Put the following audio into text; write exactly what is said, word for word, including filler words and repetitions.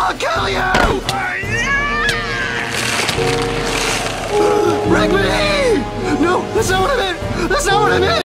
I'll kill you! Rigby! No, that's not what I meant! That's not what I meant!